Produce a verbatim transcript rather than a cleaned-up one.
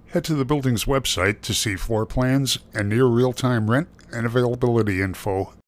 Head to the building's website to see floor plans and near real-time rent and availability info.